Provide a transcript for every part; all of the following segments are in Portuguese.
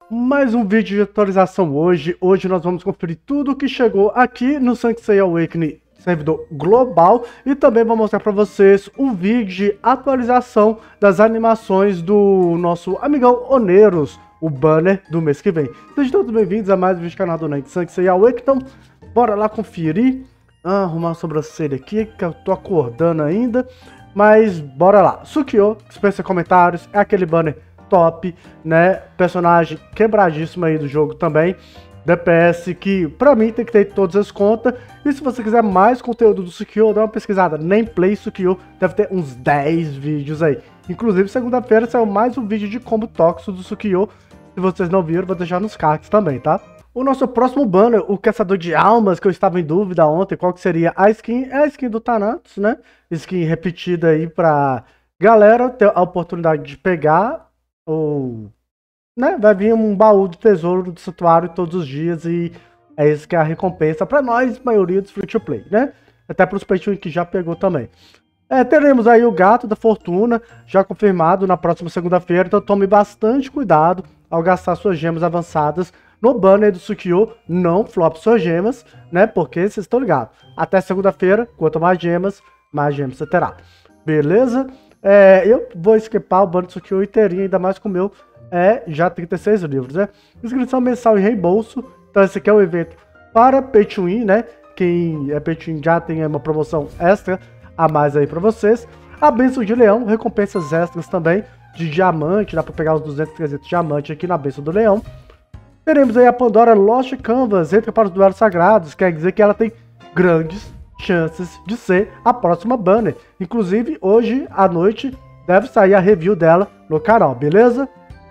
Mais um vídeo de atualização hoje. Hoje nós vamos conferir tudo o que chegou aqui no Sanctuary Awakening servidor global e também vou mostrar para vocês um vídeo de atualização das animações do nosso amigão Oneiros, o banner do mês que vem. Sejam todos bem-vindos a mais um vídeo do canal do Sanctuary Awakening. Então, bora lá conferir. Arrumar a sobrancelha aqui, que eu tô acordando ainda. Mas bora lá. Sukiô, dispensa comentários, é aquele banner top, né? Personagem quebradíssimo aí do jogo também. DPS que, pra mim, tem que ter todas as contas. E se você quiser mais conteúdo do Sukiô, dá uma pesquisada. Nameplay Sukiô, deve ter uns 10 vídeos aí. Inclusive, segunda-feira saiu mais um vídeo de combo tóxico do Sukiô. Se vocês não viram, vou deixar nos cards também, tá? O nosso próximo banner, o Caçador de Almas, que eu estava em dúvida ontem qual que seria a skin, é a skin do Thanatos, né? Skin repetida aí pra galera ter a oportunidade de pegar, ou, né? Vai vir um baú do tesouro do santuário todos os dias e é isso que é a recompensa pra nós, maioria dos free to play, né? Até pros pay que já pegou também. Teremos aí o Gato da Fortuna, já confirmado na próxima segunda-feira, então tome bastante cuidado ao gastar suas gemas avançadas no banner do Sukiô. Não flop suas gemas, né? Porque vocês estão ligados. Até segunda-feira, quanto mais gemas você terá. Beleza? Eu vou esquipar o banner do Sukiô inteirinho, ainda mais com o meu já 36 livros, né? Inscrição mensal em reembolso. Então esse aqui é o evento para Pay to Win, né? Quem é Pay to Win já tem uma promoção extra a mais aí para vocês. A Bênção de Leão, recompensas extras também de diamante, dá para pegar os 200, 300 diamantes aqui na Bênção do Leão. Teremos aí a Pandora Lost Canvas, entra para os duelos sagrados, quer dizer que ela tem grandes chances de ser a próxima banner. Inclusive, hoje à noite deve sair a review dela no canal, beleza?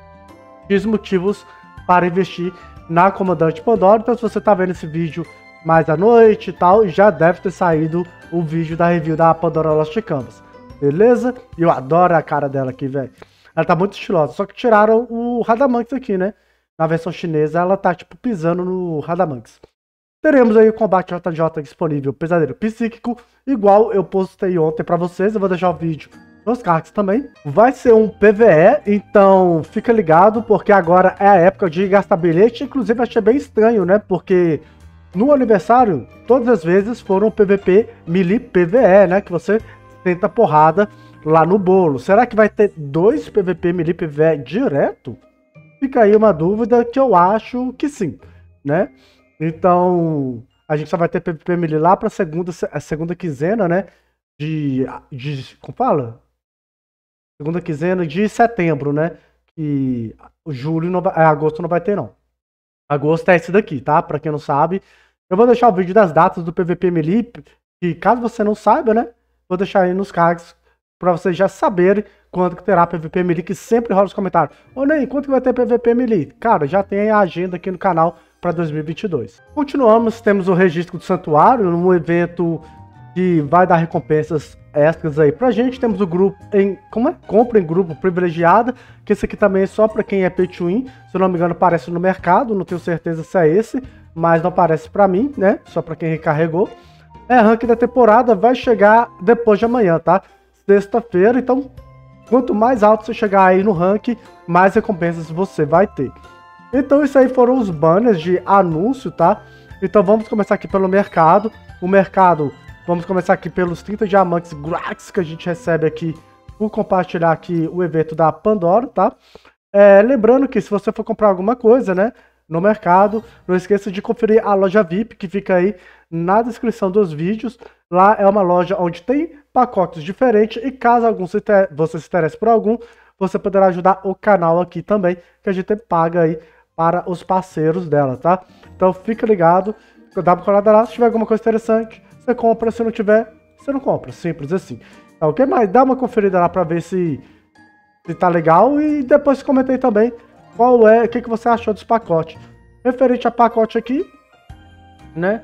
X motivos para investir na Comandante Pandora. Então, se você tá vendo esse vídeo mais à noite e tal, já deve ter saído o vídeo da review da Pandora Lost Canvas, beleza? E eu adoro a cara dela aqui, velho. Ela tá muito estilosa, só que tiraram o Radamanx aqui, né? Na versão chinesa, ela tá, tipo, pisando no Radamanx. Teremos aí o combate JJ disponível, Pesadelo Psíquico, igual eu postei ontem pra vocês. Eu vou deixar o vídeo nos cards também. Vai ser um PvE, então fica ligado, porque agora é a época de gastar bilhete. Inclusive, achei bem estranho, né? Porque no aniversário, todas as vezes foram PVP melee PvE, né? Que você tenta porrada lá no bolo. Será que vai ter 2 PVP melee PvE direto? Fica aí uma dúvida que eu acho que sim, né? Então, a gente só vai ter PVP melee lá para a segunda quinzena, né? Como fala? Segunda quinzena de setembro, né? E julho não vai, agosto não vai ter, não. Agosto é esse daqui, tá? Para quem não sabe. Eu vou deixar o vídeo das datas do PVP melee, que caso você não saiba, né? Vou deixar aí nos cards para vocês já saberem quando que terá PVP melee, que sempre rola nos comentários. Ô Ney, quanto que vai ter PVP melee? Cara, já tem a agenda aqui no canal para 2022. Continuamos, temos o registro do santuário, um evento que vai dar recompensas extras aí pra gente. Temos o grupo compra em grupo privilegiada, que esse aqui também é só para quem é pay to win. Se eu não me engano, aparece no mercado, não tenho certeza se é esse, mas não aparece para mim, né? Só para quem recarregou. Ranking da temporada vai chegar depois de amanhã, tá? Sexta-feira, então quanto mais alto você chegar aí no ranking, mais recompensas você vai ter. Então isso aí foram os banners de anúncio, tá? Então vamos começar aqui pelo mercado. O mercado, vamos começar aqui pelos 30 diamantes grátis que a gente recebe aqui por compartilhar aqui o evento da Pandora, tá? Lembrando que se você for comprar alguma coisa, né, no mercado, não esqueça de conferir a loja VIP, que fica aí na descrição dos vídeos. Lá é uma loja onde tem pacotes diferentes e caso você se interesse por algum, você poderá ajudar o canal aqui também, que a gente paga aí para os parceiros dela, tá? Então fica ligado, dá uma colada lá, se tiver alguma coisa interessante, você compra, se não tiver, você não compra, simples assim. Tá ok? Mas dá uma conferida lá para ver se tá legal e depois comenta aí também o que você achou dos pacotes. Referente a pacote aqui, né?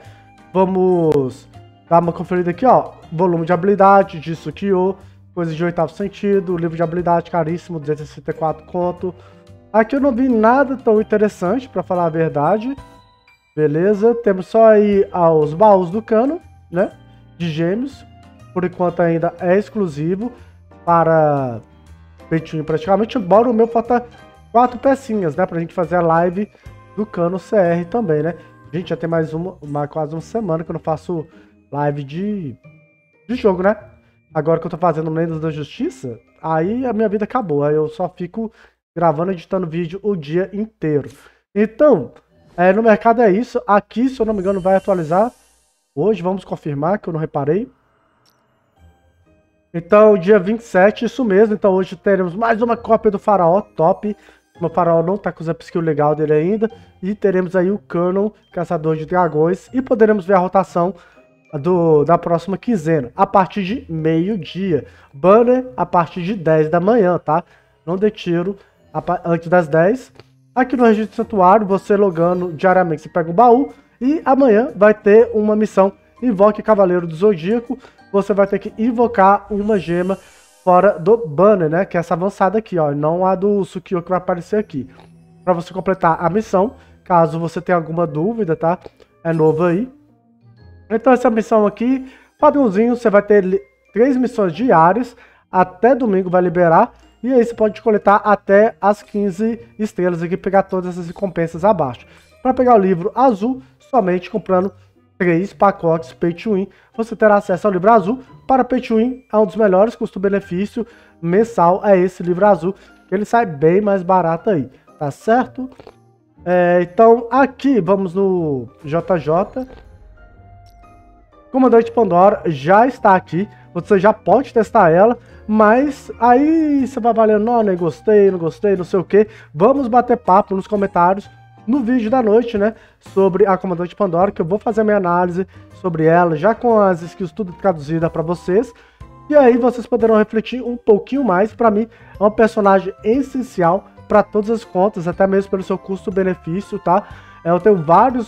Vamos dar uma conferida aqui, ó. Volume de habilidade de Sukiô, coisa de 8º sentido, livro de habilidade caríssimo, 264 conto. Aqui eu não vi nada tão interessante, pra falar a verdade. Beleza, temos só aí os baús do cano, né? De gêmeos. Por enquanto ainda é exclusivo para Pay to Win praticamente. Embora o meu falta 4 pecinhas, né? Pra gente fazer a live do Cano CR também, né? Gente, já tem quase uma semana que eu não faço live de jogo, né? Agora que eu tô fazendo Lendas da Justiça, aí a minha vida acabou. Aí eu só fico gravando, editando vídeo o dia inteiro. Então, no mercado é isso. Aqui, se eu não me engano, vai atualizar hoje. Vamos confirmar, que eu não reparei. Então, dia 27, isso mesmo. Então, hoje teremos mais uma cópia do Faraó, top. O Faraó não tá com os upskill legal dele ainda. E teremos aí o Canon, Caçador de Dragões. E poderemos ver a rotação da próxima quinzena, a partir de meio-dia. Banner a partir de 10 da manhã, tá? Não dê tiro antes das 10. Aqui no Registro do Santuário, você logando diariamente, você pega um baú. E amanhã vai ter uma missão, Invoque Cavaleiro do Zodíaco. Você vai ter que invocar uma gema fora do banner, né? Que é essa avançada aqui, ó. Não a do Sukio que vai aparecer aqui. Para você completar a missão, caso você tenha alguma dúvida, tá? É novo aí. Então essa missão aqui, padrãozinho, você vai ter 3 missões diárias. Até domingo vai liberar. E aí você pode coletar até as 15 estrelas aqui, pegar todas essas recompensas abaixo. Para pegar o livro azul, somente comprando 3 pacotes Pay to Win, você terá acesso ao livro azul. Para Pay to Win, é um dos melhores custo-benefício mensal, é esse livro azul, que ele sai bem mais barato aí, tá certo? Então, aqui, vamos no JJ. Comandante Pandora já está aqui, você já pode testar ela, mas aí você vai valendo, não, nem gostei, não sei o que. Vamos bater papo nos comentários no vídeo da noite, né, sobre a Comandante Pandora, que eu vou fazer a minha análise sobre ela, já com as skills tudo traduzida para vocês, e aí vocês poderão refletir um pouquinho mais. Para mim, é um personagem essencial para todas as contas, até mesmo pelo seu custo-benefício, tá? Eu tenho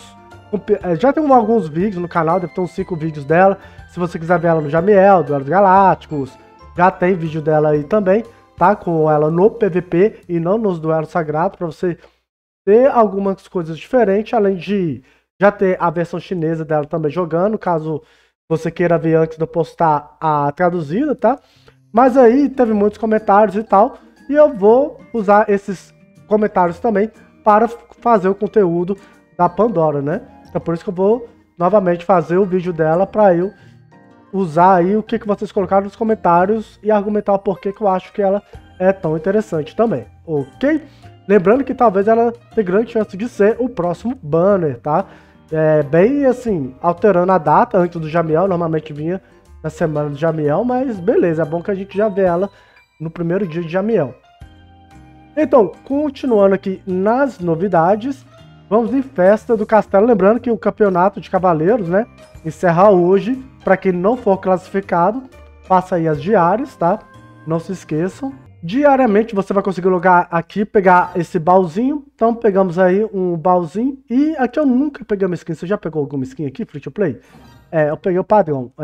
já tenho alguns vídeos no canal, deve ter uns 5 vídeos dela, se você quiser ver ela no Jamiel, Duelos Galácticos, já tem vídeo dela aí também, tá? Com ela no PVP e não nos duelos sagrados, para você ter algumas coisas diferentes, além de já ter a versão chinesa dela também jogando, caso você queira ver antes de eu postar a traduzida, tá? Mas aí teve muitos comentários e tal, e eu vou usar esses comentários também para fazer o conteúdo da Pandora, né? Então por isso que eu vou novamente fazer o vídeo dela, para eu usar aí o que vocês colocaram nos comentários e argumentar o porquê que eu acho que ela é tão interessante também, ok? Lembrando que talvez ela tenha grande chance de ser o próximo banner, tá? Bem assim, alterando a data antes do Jamiel, normalmente vinha na semana do Jamiel, mas beleza, é bom que a gente já vê ela no primeiro dia de Jamiel. Então, continuando aqui nas novidades, vamos em Festa do Castelo. Lembrando que o campeonato de cavaleiros, né, encerra hoje. Para quem não for classificado, faça aí as diárias, tá? Não se esqueçam. Diariamente você vai conseguir logar aqui, pegar esse baúzinho. Então pegamos aí um baúzinho. E aqui eu nunca peguei uma skin. Você já pegou alguma skin aqui, Free to Play? Eu peguei o padrão.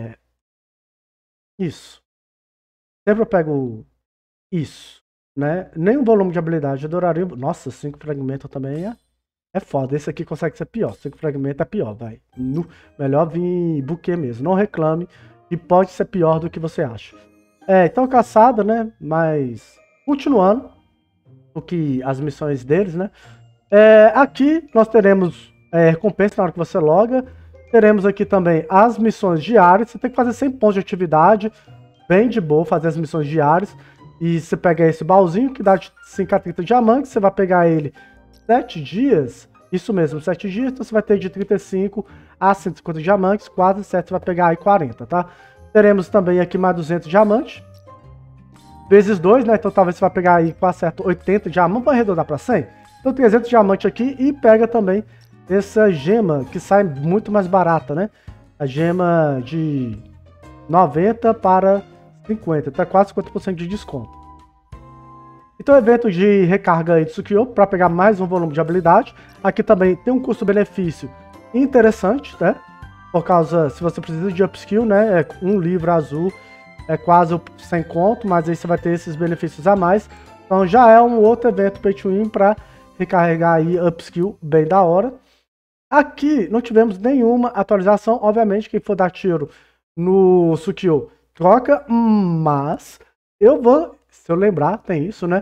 Isso. Sempre eu pego isso, né? Nem o volume de habilidade. Eu adoraria... Nossa, 5 fragmentos também é foda. Esse aqui consegue ser pior. 5 fragmentos é pior, vai. Melhor vir buquê mesmo. Não reclame. E pode ser pior do que você acha. Então caçada, né? Mas continuando o que as missões deles, né? Aqui nós teremos recompensa na hora que você loga. Teremos aqui também as missões diárias. Você tem que fazer 100 pontos de atividade. Bem de boa fazer as missões diárias. E você pega esse baúzinho que dá de 5 a 30 diamantes. Você vai pegar ele 7 dias. Isso mesmo, 7 dias. Então você vai ter de 35 a 150 diamantes. Quase 7 você vai pegar aí 40, tá? Teremos também aqui mais 200 diamantes. Vezes 2, né? Então talvez você vai pegar aí com acerto 80 diamantes. Vamos arredondar para 100? Então 300 diamantes aqui. E pega também essa gema que sai muito mais barata, né? A gema de 90 para 50. Tá quase 50% de desconto. Então evento de recarga aí de Sukio para pegar mais um volume de habilidade. Aqui também tem um custo-benefício interessante, né? Por causa, se você precisa de upskill, né? Um livro azul é quase 100 conto, mas aí você vai ter esses benefícios a mais. Então já é um outro evento Pay to Win para recarregar aí upskill bem da hora. Aqui não tivemos nenhuma atualização. Obviamente, quem for dar tiro no Sukio troca, mas eu vou, se eu lembrar, tem isso, né?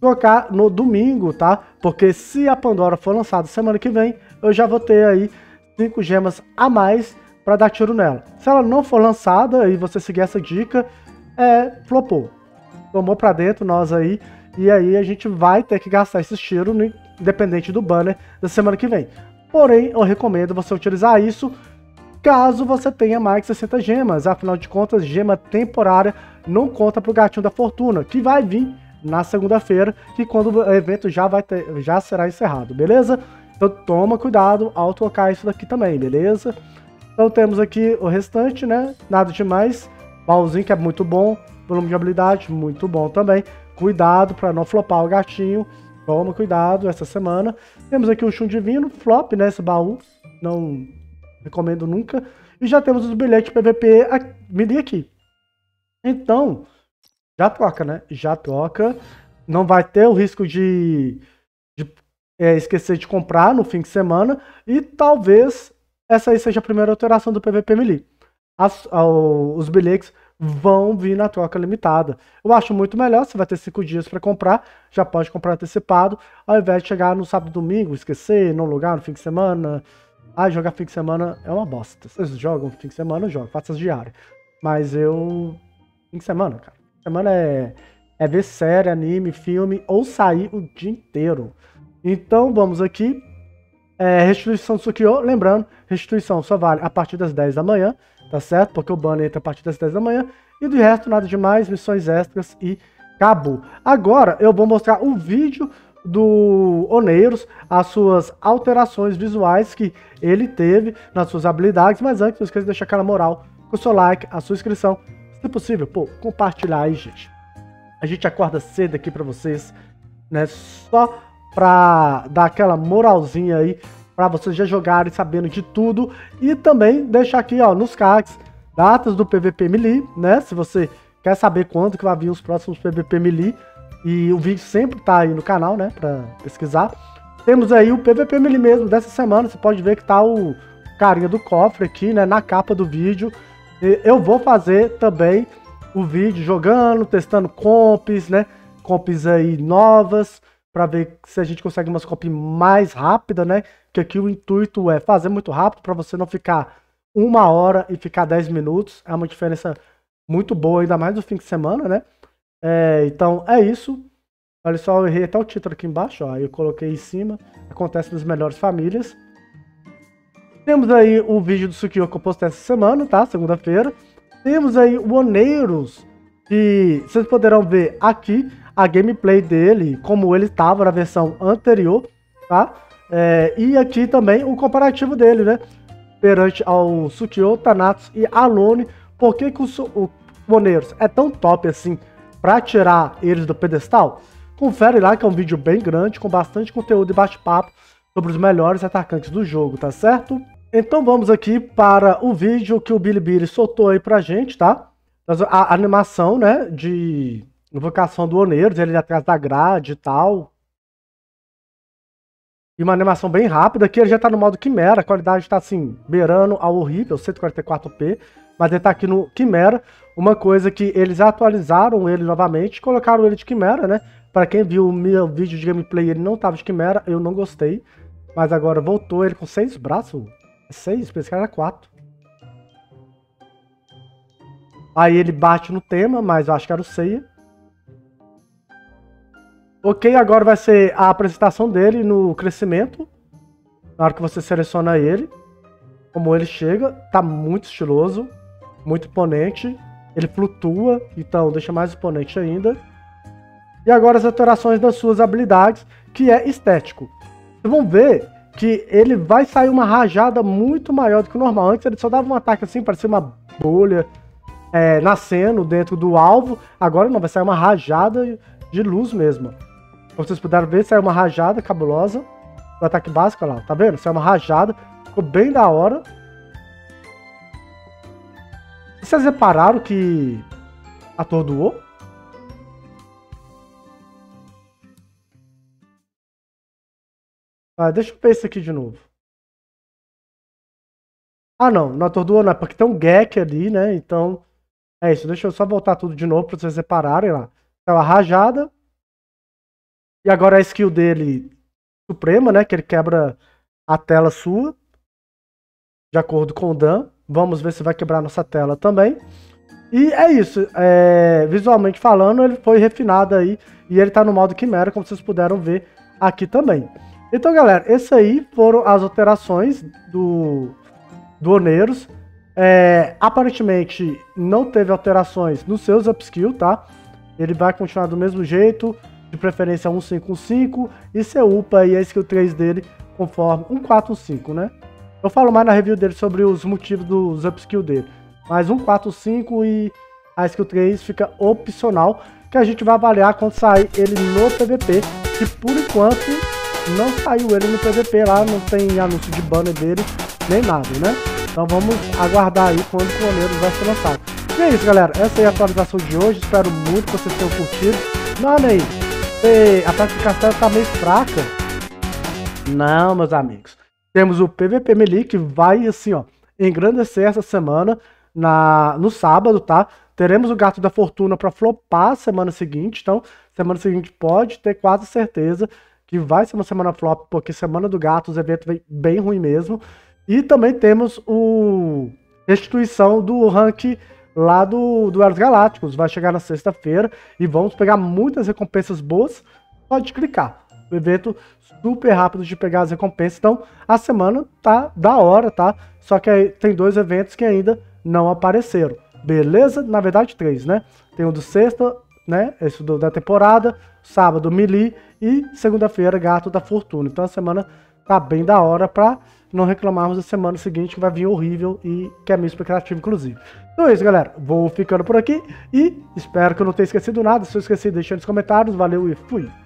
trocar no domingo, tá? Porque se a Pandora for lançada semana que vem, eu já vou ter aí 5 gemas a mais para dar tiro nela. Se ela não for lançada e você seguir essa dica, flopou. Tomou para dentro nós aí, e aí a gente vai ter que gastar esses tiros, independente do banner da semana que vem. Porém, eu recomendo você utilizar isso caso você tenha mais de 60 gemas. Afinal de contas, gema temporária não conta pro gatinho da fortuna, que vai vir na segunda-feira, que quando o evento já será encerrado, beleza? Então toma cuidado ao trocar isso daqui também, beleza? Então temos aqui o restante, né? Nada demais. Baúzinho que é muito bom, volume de habilidade muito bom também. Cuidado para não flopar o gatinho. Toma cuidado essa semana. Temos aqui o chum divino, flop, né? Esse baú, não recomendo nunca. E já temos os bilhetes PVP melee aqui. Então, já troca, né? Já troca. Não vai ter o risco de esquecer de comprar no fim de semana. E talvez essa aí seja a primeira alteração do PVP melee. Os bilhetes vão vir na troca limitada. Eu acho muito melhor, você vai ter 5 dias para comprar, já pode comprar antecipado, ao invés de chegar no sábado e domingo, esquecer, não lugar no fim de semana. Jogar fim de semana é uma bosta. Vocês jogam fim de semana, eu jogo, faço as diárias. Mas eu... fim de semana, cara. Fim de semana é ver série, anime, filme, ou sair o dia inteiro. Então, vamos aqui. Restituição do Sukiô, lembrando, restituição só vale a partir das 10 da manhã, tá certo? Porque o banner entra a partir das 10 da manhã. E do resto, nada demais, missões extras e acabou. Agora, eu vou mostrar o vídeo do Oneiros, as suas alterações visuais que ele teve nas suas habilidades. Mas antes, não esqueça de deixar aquela moral com o seu like, a sua inscrição. Se possível, compartilhar aí, gente. A gente acorda cedo aqui pra vocês, né? Só pra dar aquela moralzinha aí, pra vocês já jogarem sabendo de tudo. E também deixar aqui, ó, nos cards, datas do PVP Melee, né? Se você quer saber quando que vai vir os próximos PVP Melee. E o vídeo sempre tá aí no canal, né? Pra pesquisar. Temos aí o PVP Melee mesmo dessa semana. Você pode ver que tá o carinha do cofre aqui, né? Na capa do vídeo. E eu vou fazer também o vídeo jogando, testando comps, né? Comps aí novas, para ver se a gente consegue umas comps mais rápidas, né? Que aqui o intuito é fazer muito rápido para você não ficar 1 hora e ficar 10 minutos. É uma diferença muito boa, ainda mais no fim de semana, né? Então é isso. Olha só, eu errei até o título aqui embaixo, ó. Aí eu coloquei em cima. Acontece nas melhores famílias. Temos aí o vídeo do Sukiô que eu postei essa semana, tá? Segunda-feira. Temos aí o Oneiros, que vocês poderão ver aqui a gameplay dele, como ele estava na versão anterior, tá? E aqui também o comparativo dele, né? Perante ao Sukiô, Thanatos e Alone. Por que o Oneiros é tão top assim pra tirar eles do pedestal? Confere lá que é um vídeo bem grande, com bastante conteúdo e bate-papo sobre os melhores atacantes do jogo, tá certo? Então vamos aqui para o vídeo que o Bilibili soltou aí pra gente, tá? A animação, né, de invocação do Oneiros, ele atrás da grade e tal. E uma animação bem rápida, aqui ele já tá no modo Quimera, a qualidade tá assim, beirando ao horrível, 144p. Mas ele tá aqui no Quimera, uma coisa que eles atualizaram ele novamente, colocaram ele de Quimera, né? Pra quem viu o meu vídeo de gameplay, ele não tava de Quimera, eu não gostei. Mas agora voltou ele com 6 braços. 6? Pensei que era 4. Aí ele bate no tema, mas eu acho que era o Seiya. Ok, agora vai ser a apresentação dele no crescimento. Na hora que você seleciona ele. Como ele chega, tá muito estiloso. Muito imponente. Ele flutua, então deixa mais imponente ainda. E agora as alterações das suas habilidades, que é estético. Vocês vão ver que ele vai sair uma rajada muito maior do que o normal. Antes ele só dava um ataque assim, parecia uma bolha nascendo dentro do alvo. Agora não, vai sair uma rajada de luz mesmo. Como vocês puderam ver, saiu uma rajada cabulosa. O ataque básico, olha lá, tá vendo? Saiu uma rajada, ficou bem da hora. E vocês repararam que atordoou? Deixa eu ver isso aqui de novo. Ah, não atordoou não, é porque tem um Gek ali, né? Então, é isso. Deixa eu só voltar tudo de novo pra vocês repararem lá. Então, a rajada. E agora a skill dele suprema, né? Que ele quebra a tela sua. De acordo com o Dan. Vamos ver se vai quebrar nossa tela também. E é isso. Visualmente falando, ele foi refinado aí. E ele tá no modo Quimera, como vocês puderam ver aqui também. Então, galera, essas aí foram as alterações do Oneiros. Aparentemente, não teve alterações nos seus upskills, tá? Ele vai continuar do mesmo jeito, de preferência 1515, e você upa aí a skill 3 dele conforme 145, né? Eu falo mais na review dele sobre os motivos dos upskills dele. Mas 145 e a skill 3 fica opcional, que a gente vai avaliar quando sair ele no PVP, que por enquanto não saiu ele no PVP lá, não tem anúncio de banner dele, nem nada, né? Então vamos aguardar aí quando o Oneiros vai ser lançado. E é isso, galera. Essa é a atualização de hoje. Espero muito que vocês tenham curtido. Mano, aí, a prática de castelo tá meio fraca. Não, meus amigos. Temos o PVP Melee, que vai, assim, ó, engrandecer essa semana, no sábado, tá? Teremos o Gato da Fortuna para flopar semana seguinte. Então, semana seguinte pode ter quase certeza que vai ser uma semana flop, porque semana do gato os eventos vem bem ruim mesmo. E também temos o restituição do rank lá do Duelos Galácticos. Vai chegar na sexta-feira e vamos pegar muitas recompensas boas. Pode clicar. O evento super rápido de pegar as recompensas. Então, a semana tá da hora, tá? Só que aí tem 2 eventos que ainda não apareceram. Beleza? Na verdade, 3, né? Tem o do sexta, né? Esse da temporada. Sábado, Melee. E segunda-feira, Gato da Fortuna. Então, a semana tá bem da hora pra não reclamarmos da semana seguinte, que vai vir horrível e que é meio expectativa, inclusive. Então é isso, galera. Vou ficando por aqui e espero que eu não tenha esquecido nada. Se eu esqueci, deixa nos comentários. Valeu e fui!